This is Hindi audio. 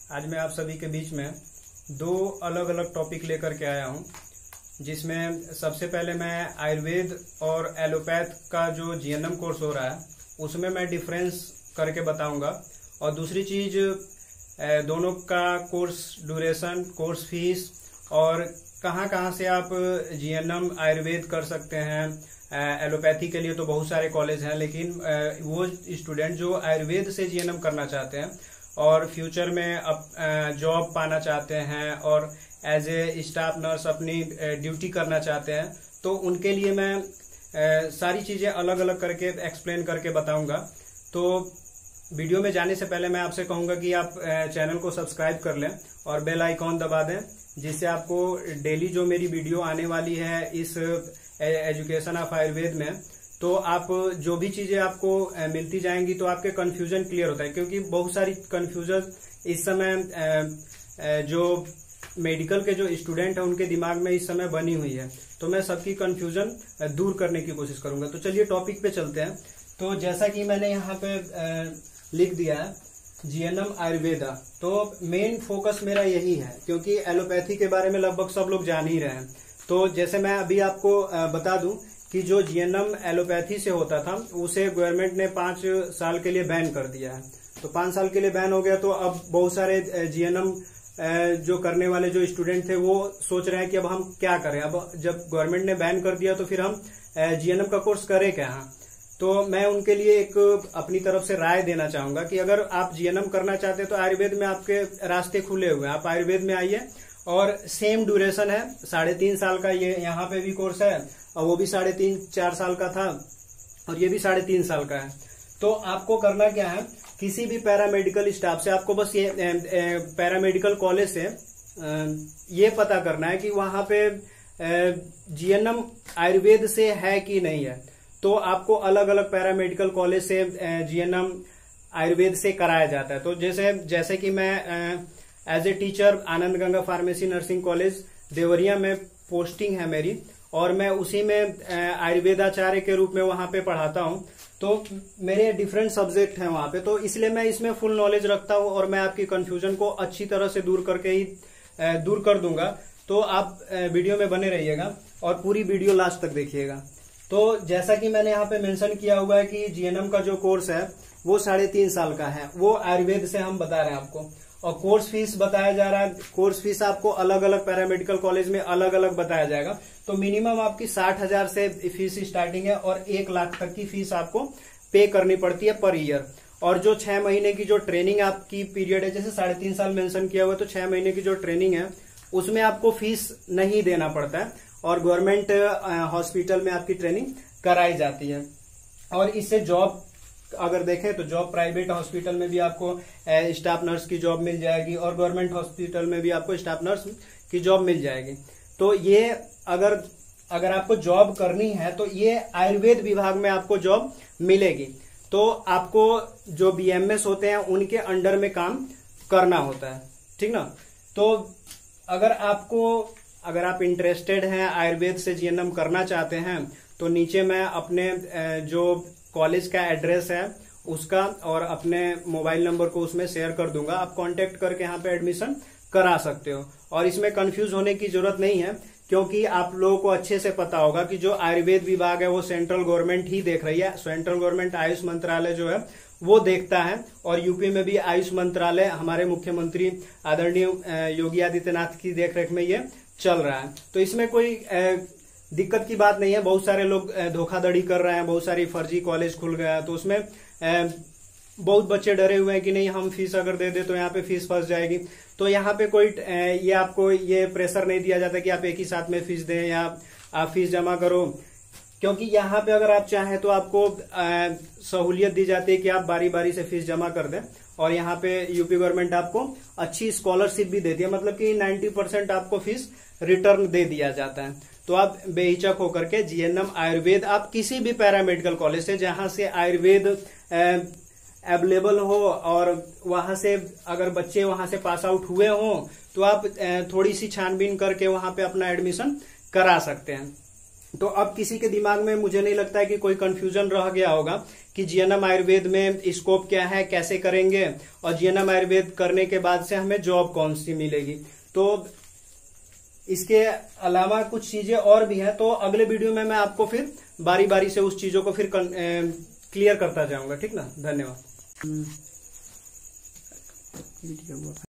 आज मैं आप सभी के बीच में दो अलग अलग टॉपिक लेकर के आया हूं, जिसमें सबसे पहले मैं आयुर्वेद और एलोपैथ का जो जीएनएम कोर्स हो रहा है उसमें मैं डिफरेंस करके बताऊंगा। और दूसरी चीज दोनों का कोर्स ड्यूरेशन, कोर्स फीस और कहाँ कहाँ से आप जीएनएम आयुर्वेद कर सकते हैं। एलोपैथी के लिए तो बहुत सारे कॉलेज हैं, लेकिन वो स्टूडेंट जो आयुर्वेद से जीएनएम करना चाहते हैं और फ्यूचर में अब जॉब पाना चाहते हैं और एज ए स्टाफ नर्स अपनी ड्यूटी करना चाहते हैं, तो उनके लिए मैं सारी चीजें अलग अलग करके एक्सप्लेन करके बताऊंगा। तो वीडियो में जाने से पहले मैं आपसे कहूंगा कि आप चैनल को सब्सक्राइब कर लें और बेल आइकॉन दबा दें, जिससे आपको डेली जो मेरी वीडियो आने वाली है इस एजुकेशन ऑफ आयुर्वेद में, तो आप जो भी चीजें आपको मिलती जाएंगी तो आपके कंफ्यूजन क्लियर होता है। क्योंकि बहुत सारी कंफ्यूजन इस समय जो मेडिकल के जो स्टूडेंट हैं उनके दिमाग में इस समय बनी हुई है, तो मैं सबकी कंफ्यूजन दूर करने की कोशिश करूंगा। तो चलिए टॉपिक पे चलते हैं। तो जैसा कि मैंने यहाँ पे लिख दिया है जीएनएम आयुर्वेदा, तो मेन फोकस मेरा यही है, क्योंकि एलोपैथी के बारे में लगभग सब लोग जान ही रहे हैं। तो जैसे मैं अभी आपको बता दूं कि जो जीएनएम एलोपैथी से होता था उसे गवर्नमेंट ने 5 साल के लिए बैन कर दिया है। तो 5 साल के लिए बैन हो गया, तो अब बहुत सारे जीएनएम जो करने वाले जो स्टूडेंट थे वो सोच रहे हैं कि अब हम क्या करें। अब जब गवर्नमेंट ने बैन कर दिया तो फिर हम जीएनएम का कोर्स करें क्या। तो मैं उनके लिए एक अपनी तरफ से राय देना चाहूंगा कि अगर आप जीएनएम करना चाहते हैं तो आयुर्वेद में आपके रास्ते खुले हुए हैं। आप आयुर्वेद में आइए और सेम ड्यूरेशन है, 3.5 साल का ये यहाँ पे भी कोर्स है, और वो भी 3.5-4 साल का था और ये भी 3.5 साल का है। तो आपको करना क्या है, किसी भी पैरामेडिकल स्टाफ से आपको बस ये पैरामेडिकल कॉलेज से ये पता करना है कि वहां पे जीएनएम आयुर्वेद से है कि नहीं है। तो आपको अलग अलग पैरामेडिकल कॉलेज से जीएनएम आयुर्वेद से कराया जाता है। तो जैसे कि मैं as a teacher Anand Ganga pharmacy nursing college Deoria में पोस्टिंग है मेरी, और मैं उसी में आयुर्वेदाचार्य के रूप में वहां पे पढ़ाता हूं। तो मेरे डिफरेंट सब्जेक्ट हैं वहां पे, तो इसलिए मैं इसमें फुल नॉलेज रखता हूं और मैं आपकी कंफ्यूजन को अच्छी तरह से दूर कर दूंगा। तो आप वीडियो में बने रहिएगा और पूरी वीडियो लास्ट तक देखिएगा। तो जैसा कि मैंने यहाँ पे मेंशन किया हुआ है कि जीएनएम का जो कोर्स है वो 3.5 साल का है, वो आयुर्वेद से हम बता रहे हैं आपको। और कोर्स फीस बताया जा रहा है, कोर्स फीस आपको अलग अलग पैरामेडिकल कॉलेज में अलग अलग बताया जाएगा। तो मिनिमम आपकी 60,000 से फीस स्टार्टिंग है और 1 लाख तक की फीस आपको पे करनी पड़ती है पर ईयर। और जो 6 महीने की जो ट्रेनिंग आपकी पीरियड है, जैसे 3.5 साल मेंशन किया हुआ है, तो 6 महीने की जो ट्रेनिंग है उसमें आपको फीस नहीं देना पड़ता है और गवर्नमेंट हॉस्पिटल में आपकी ट्रेनिंग कराई जाती है। और इससे जॉब अगर देखें तो जॉब प्राइवेट हॉस्पिटल में भी आपको स्टाफ नर्स की जॉब मिल जाएगी और गवर्नमेंट हॉस्पिटल में भी आपको स्टाफ नर्स की जॉब मिल जाएगी। तो ये अगर आपको जॉब करनी है तो ये आयुर्वेद विभाग में आपको जॉब मिलेगी। तो आपको जो बीएमएस होते हैं उनके अंडर में काम करना होता है, ठीक ना। तो अगर आप इंटरेस्टेड हैं आयुर्वेद से जीएनएम करना चाहते हैं, तो नीचे मैं अपने जो कॉलेज का एड्रेस है उसका और अपने मोबाइल नंबर को उसमें शेयर कर दूंगा। आप कांटेक्ट करके यहाँ पे एडमिशन करा सकते हो। और इसमें कंफ्यूज होने की जरूरत नहीं है, क्योंकि आप लोगों को अच्छे से पता होगा कि जो आयुर्वेद विभाग है वो सेंट्रल गवर्नमेंट ही देख रही है। सेंट्रल गवर्नमेंट आयुष मंत्रालय जो है वो देखता है, और यूपी में भी आयुष मंत्रालय हमारे मुख्यमंत्री आदरणीय योगी आदित्यनाथ की देखरेख में ये चल रहा है। तो इसमें कोई दिक्कत की बात नहीं है। बहुत सारे लोग धोखाधड़ी कर रहे हैं, बहुत सारी फर्जी कॉलेज खुल गया है, तो उसमें बहुत बच्चे डरे हुए हैं कि नहीं हम फीस अगर दे दे तो यहाँ पे फीस फंस जाएगी। तो यहाँ पे कोई ये आपको ये प्रेशर नहीं दिया जाता कि आप एक ही साथ में फीस दें या आप फीस जमा करो, क्योंकि यहाँ पे अगर आप चाहें तो आपको सहूलियत दी जाती है कि आप बारी बारी से फीस जमा कर दें। और यहाँ पे यूपी गवर्नमेंट आपको अच्छी स्कॉलरशिप भी देती है, मतलब कि 90% आपको फीस रिटर्न दे दिया जाता है। तो आप बेहिचक होकर के जीएनएम आयुर्वेद आप किसी भी पैरामेडिकल कॉलेज से जहां से आयुर्वेद अवेलेबल हो और वहां से अगर बच्चे वहां से पास आउट हुए हों तो आप थोड़ी सी छानबीन करके वहां पे अपना एडमिशन करा सकते हैं। तो अब किसी के दिमाग में मुझे नहीं लगता है कि कोई कंफ्यूजन रह गया होगा कि जीएनएम आयुर्वेद में स्कोप क्या है, कैसे करेंगे, और जीएनएम आयुर्वेद करने के बाद से हमें जॉब कौन सी मिलेगी। तो इसके अलावा कुछ चीजें और भी हैं, तो अगले वीडियो में मैं आपको फिर बारी बारी से उस चीजों को फिर क्लियर करता जाऊंगा। ठीक ना, धन्यवाद।